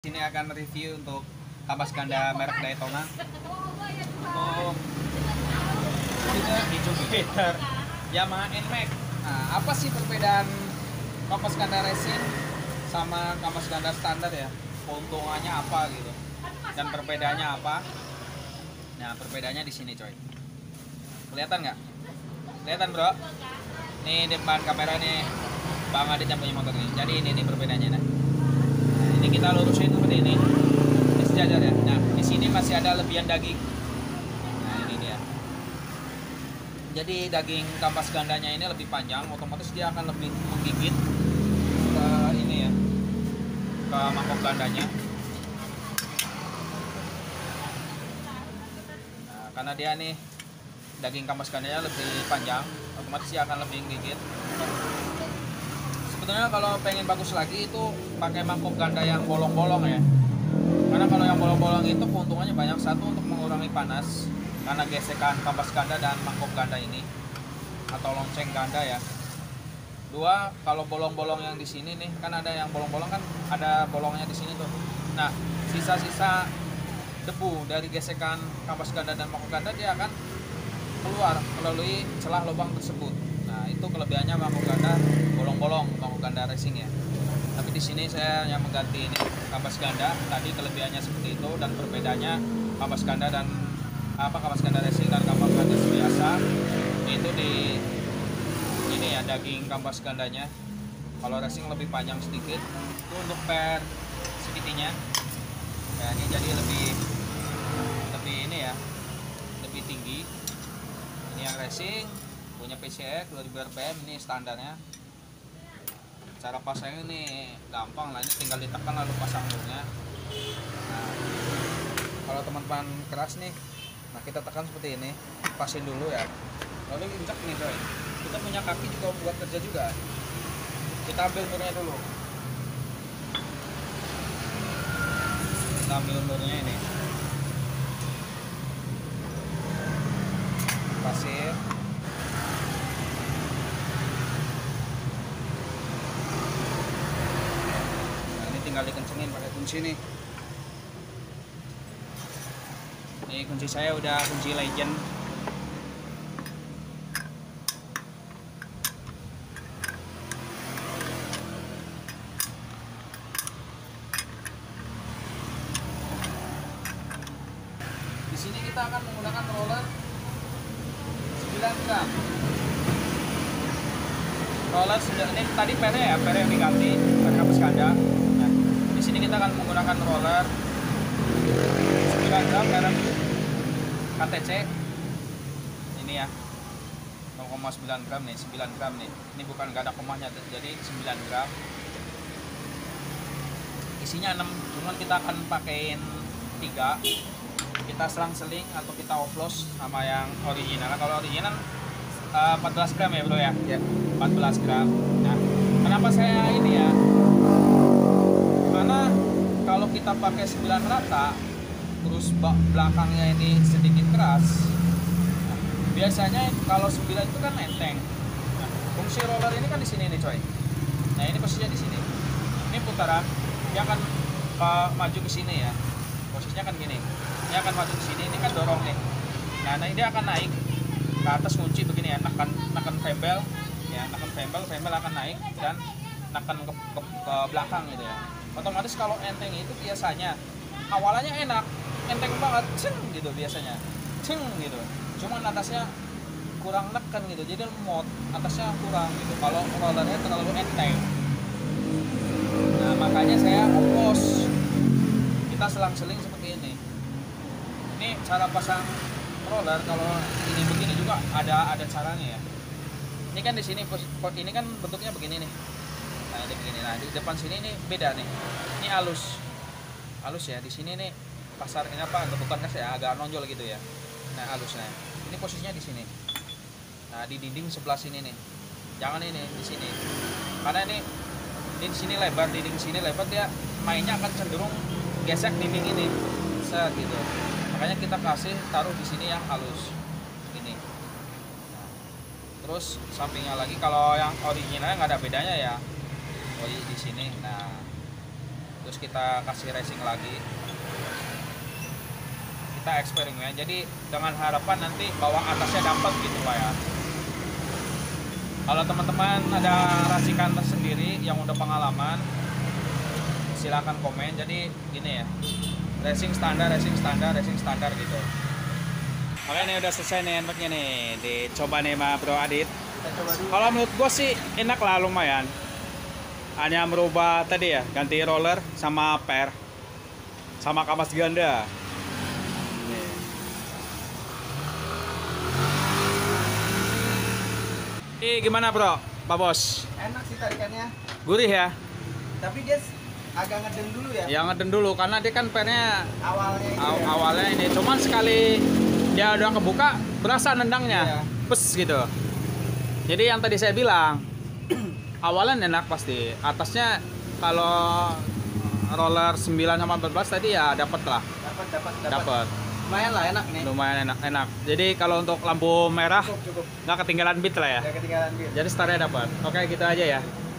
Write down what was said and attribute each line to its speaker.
Speaker 1: Sini akan review untuk kampas ganda merek Daytona untuk di Jupiter Yamaha NMAX. Nah, apa sih perbedaan kampas ganda racing sama kampas ganda standar ya? Keuntungannya apa gitu? Dan perbedaannya apa? Nah, perbedaannya di sini coy. Kelihatan nggak? Kelihatan bro? Nih depan kamera nih Bang Adit yang punya motor nih. Jadi ini perbedaannya nih. Ini kita lurusin seperti ini sejajar ya. Nah di sini masih ada lebihan daging. Nah ini dia. Jadi daging kampas gandanya ini lebih panjang, otomatis dia akan lebih menggigit ke ini ya, ke mangkok gandanya. Nah karena dia nih daging kampas gandanya lebih panjang, otomatis dia akan lebih menggigit. Sebetulnya kalau pengen bagus lagi itu pakai mangkok ganda yang bolong-bolong ya. Karena kalau yang bolong-bolong itu keuntungannya banyak. Satu, untuk mengurangi panas karena gesekan kampas ganda dan mangkok ganda ini atau lonceng ganda ya. Dua, kalau bolong-bolong yang di sini nih kan ada yang bolong-bolong kan ada bolongnya di sini tuh. Nah, sisa-sisa debu dari gesekan kampas ganda dan mangkok ganda dia akan keluar melalui celah lubang tersebut. Nah, itu kelebihannya mangkok ganda bolong-bolong, mangkok ganda racing ya. Tapi di sini saya yang mengganti ini kampas ganda. Tadi kelebihannya seperti itu, dan perbedaannya kampas ganda dan kampas ganda racing dan kampas ganda biasa itu di ini ya, daging kampas gandanya. Kalau racing lebih panjang sedikit. Itu untuk per segitinya. Ya, ini jadi lebih ini ya, lebih tinggi. Ini yang racing punya PCX 2000 rpm, ini standarnya. Cara pasangnya ini gampang lah, ini tinggal ditekan lalu pasang dulunya. Nah, kalau teman-teman keras nih, nah kita tekan seperti ini, pasin dulu ya, lalu injak nih coy. Kita punya kaki juga buat kerja juga. Kita ambil murnya dulu, kita ambil murnya ini, pasir. Tinggal dikencengin pakai kunci nih. Ini kunci saya udah kunci legend. Di sini kita akan menggunakan roller 9 gram. Roller sudah ini tadi per ya, per yang diganti, per kampas ganda. Di sini kita akan menggunakan roller 9 gram merek KTC ini ya, 0,9 gram nih, 9 gram nih. Ini bukan gak ada komanya, jadi 9 gram. Isinya 6, cuman kita akan pakein 3. Kita selang-seling atau kita oplos sama yang original. Kalau original 14 gram ya bro ya? Ya, 14 gram. Nah, kenapa saya ini ya? Karena kalau kita pakai 9 rata terus belakangnya ini sedikit keras, nah, biasanya kalau 9 itu kan enteng. Nah, fungsi roller ini kan di sini nih coy. Nah ini posisinya di sini, ini putaran dia akan maju ke sini ya, posisinya kan gini, dia akan maju ke sini, ini kan dorong nih. Nah ini dia akan naik ke atas kunci begini ya, nakan fembel ya, nakan fembel akan naik dan nakan ke belakang gitu ya. Otomatis kalau enteng itu biasanya awalannya enak, enteng banget, ceng gitu biasanya, ceng gitu. Cuman atasnya kurang neken gitu, jadi lemot, atasnya kurang gitu. Kalau rollernya terlalu enteng. Nah makanya saya oplos, kita selang-seling seperti ini. Ini cara pasang roller. Kalau ini begini juga ada caranya ya. Ini kan di sini, ini kan bentuknya begini nih. Nah ini begini, nah di depan sini nih beda nih, ini halus ya. Di sini nih pasar ini apa, bukan kas ya, agak nonjol gitu ya. Nah halusnya ini posisinya di sini. Nah di dinding sebelah sini nih, jangan ini di sini, karena ini di sini lebar, dinding sini lebar, dia mainnya akan cenderung gesek dinding ini set gitu. Makanya kita kasih taruh di sini yang halus ini. Terus sampingnya lagi, kalau yang originalnya nggak ada bedanya ya, di sini. Nah terus kita kasih racing lagi, kita eksperimen. Jadi dengan harapan nanti bawah atasnya dapat gitu Pak ya. Kalau teman-teman ada racikan tersendiri yang udah pengalaman, silakan komen. Jadi gini ya, racing standar gitu. Oke, ini udah selesai nih enaknya nih, dicoba nih sama Bro Adit.
Speaker 2: Kita coba dulu.
Speaker 1: Kalau menurut gue sih enak lah, lumayan. Hanya merubah tadi ya, ganti roller sama per, sama kapas ganda. Gimana Bro, Pak Bos?
Speaker 2: Enak sih tarikannya,
Speaker 1: Gurih ya?
Speaker 2: tapi dia agak ngeden dulu ya.
Speaker 1: Ya ngeden dulu, karena dia kan pernya
Speaker 2: Awalnya itu ya.
Speaker 1: awalnya ini. Cuman sekali dia udah kebuka, berasa nendangnya.
Speaker 2: Iya.
Speaker 1: Pes gitu. Jadi yang tadi saya bilang, awalnya enak pasti. Atasnya kalau roller 9 sama 14 tadi ya dapat lah. Dapat.
Speaker 2: Lumayan lah, enak nih.
Speaker 1: Lumayan enak. Jadi kalau untuk lampu merah
Speaker 2: Cukup.
Speaker 1: nggak ketinggalan beat lah ya.
Speaker 2: Udah ketinggalan dia.
Speaker 1: Jadi startnya dapat. Oke, gitu aja ya.